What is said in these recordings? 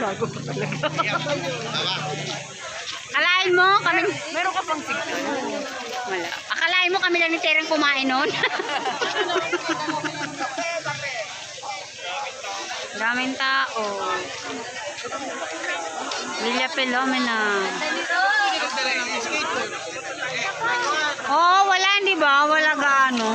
Bago pa talaga. Akalain mo kami... Meron ka pang sikto. Wala. Akalain mo kami lang ni Tereng kumain nun? Daming tao. Villa Filomena. Oh, wala, di ba? Wala gaano.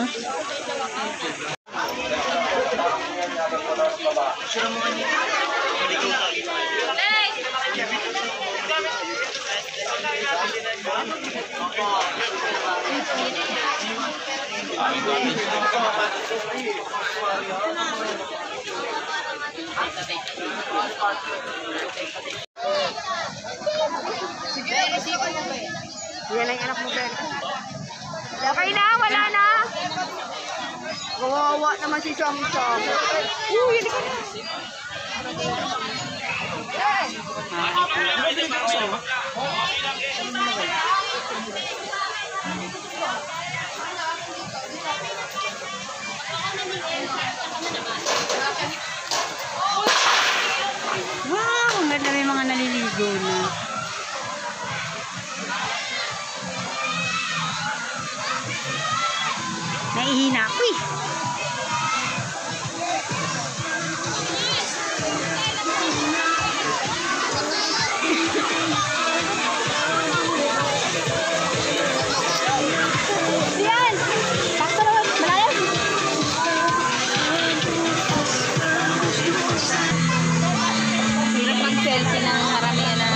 Yan ang anak mo, Ben. Okay na, wala na. Kawawa naman si Chong-Chong. Hindi ka na. Wow, ang ganda, may mga naliligo na. Naihina ako eh. Yan! Sakto naman, malalim. Hirap mag-selfie ng maramihan na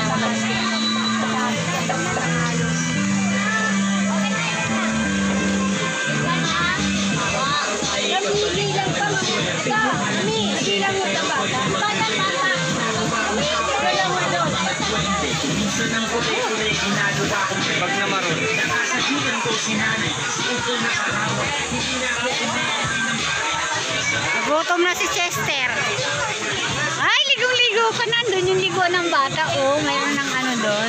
Pag namaroon. Gutom na si Chester. Ay, ligong-ligo ka na. Doon yung ligo ng bata. Oh, mayroon ng ano doon.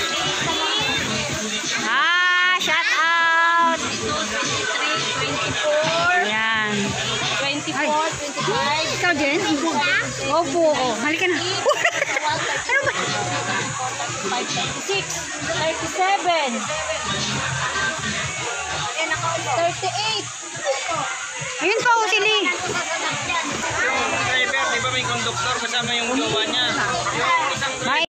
Shout out. 23, 24. Yan. 24, 25. Ikaw din? Opo. Oh, halika na. Ano ba? 36, 37, 38. Ayun pa, oh, sili. Driver, di ba may konduktor kasama yung jowa niya? Yung isang Bye.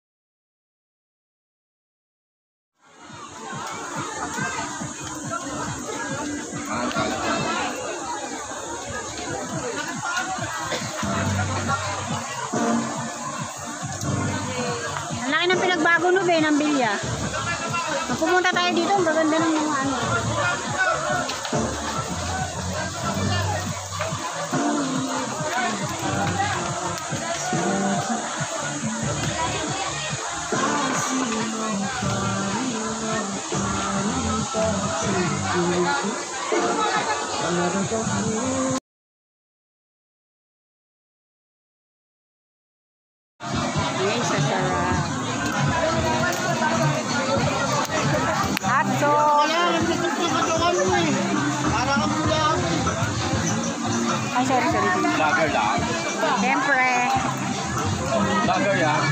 Ang laki ng pinagbago no, Ben, ng Bilya. Pag pumunta tayo dito, ang gaganda ng mga ano. Ay, sasarap. Atso. Ay, sorry. lager lang. Siyempre. Lager lang.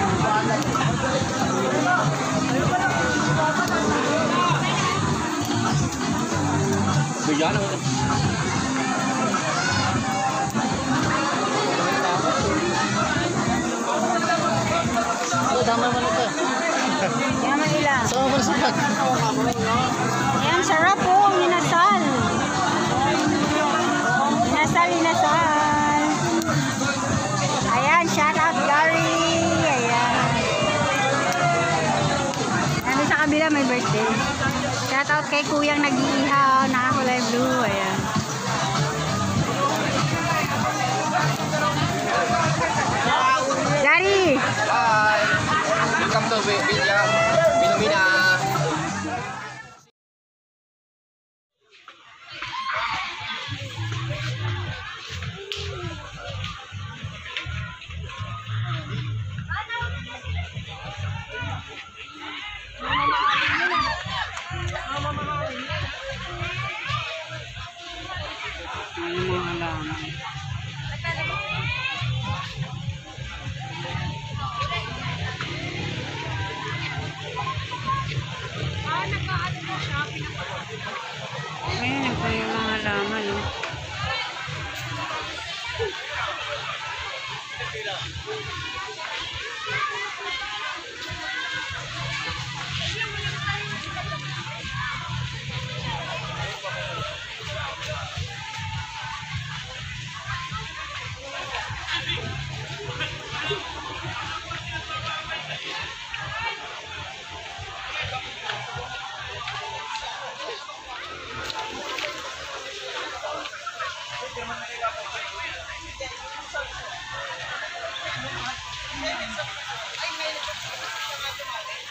Bigyan ng... Dama naman ito. Yaman ilan. Sama mo na sapat. Ayan, sarap po. Minasal. Minasal. Ayan, shout out Gary. Ayan. Nandun sa kabila may birthday. Shout out kay Kuyang nag-iihaw. Nakakulay blue. Ayan. Gary! Hi! Welcome to Villa Filomena. Ano mga halaman.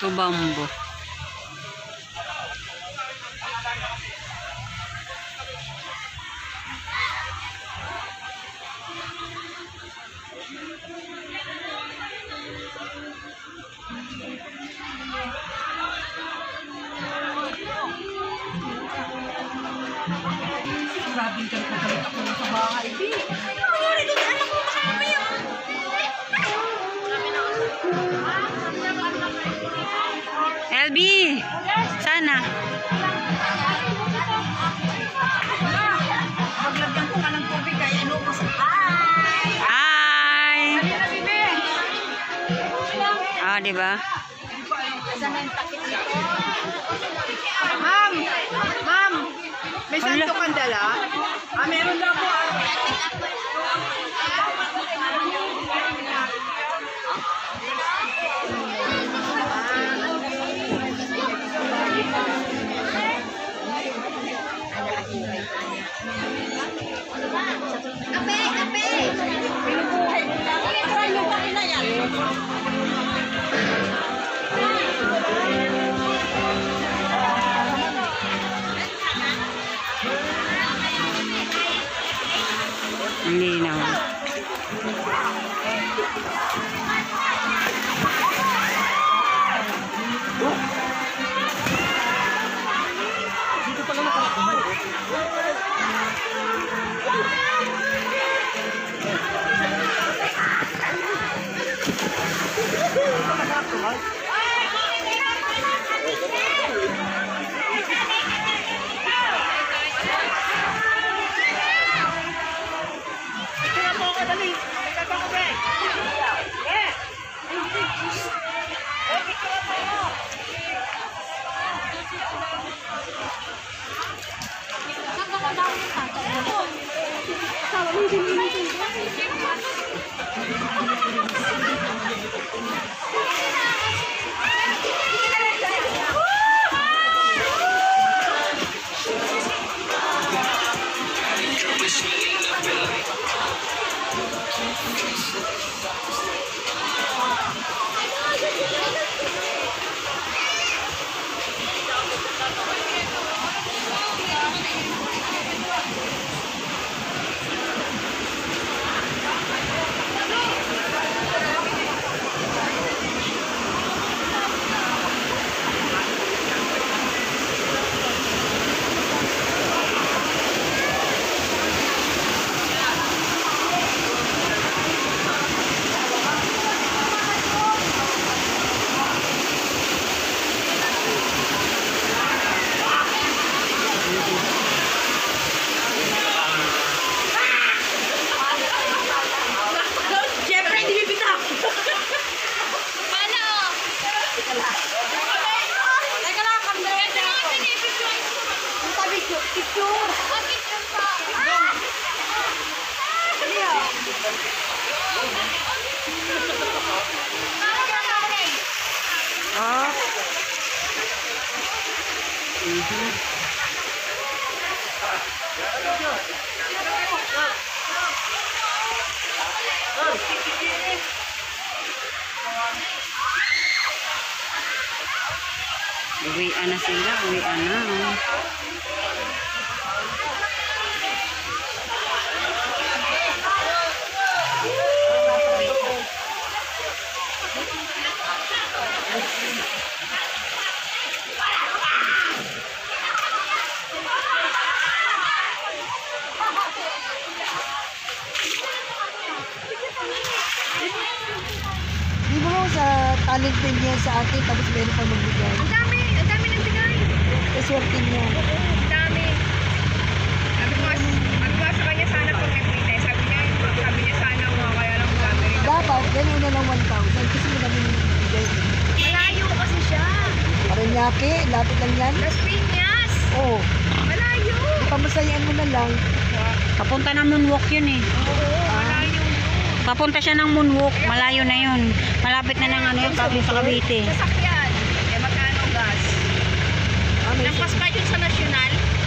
Tubambo. Grabe ka na kagalit ako sa bahay. Ay, doon anak ko baka mamaya. LB, sana. Maglagyan ko nga ng tubig kaya ano ko sa... Hi! Halina, Bibi! Ah, di ba? Saan ang takip dito? Ma'am! Ma'am! May santo kang dala? Meron na po. Kape, kape! Pinubuhay mo lang. Try mo pa na yan. Hindi naman. Uwian na sila, uwian na. Di mo sa talent din niya sa akin, tapos meron pa magbigay. Ang dami ng bigay. Kaswerte niya. Ang dami. Sabi ko sa kanya sana pag nag-retire. Sabi niya sana kaya lang gagawin. Dapat, ganun na lang 1,000 kasi mo namin bigay. Malayo kasi siya. Paranaque, lapit lang yan. Las Piñas. Oo. Malayo. Pamasayaan mo na lang. Papunta ng moonwalk yun eh. Oo, malayo. Papunta siya ng moonwalk, malayo na yun. Malapit na ng ano yun, sa Cavite. Sasakyan. Magkano gas? May Lampas pa yun sa nasyonal.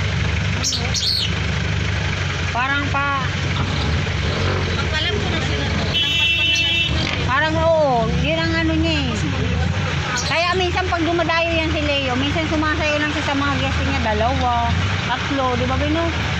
Parang pa, Pagkalam ko nasyonal. Lampas pa na nasyonal. parang oo, yun ang ano niya eh. Kaya minsan Minsan sumasayaw lang siya sa mga guest niya, 2, 3, di ba, Bino?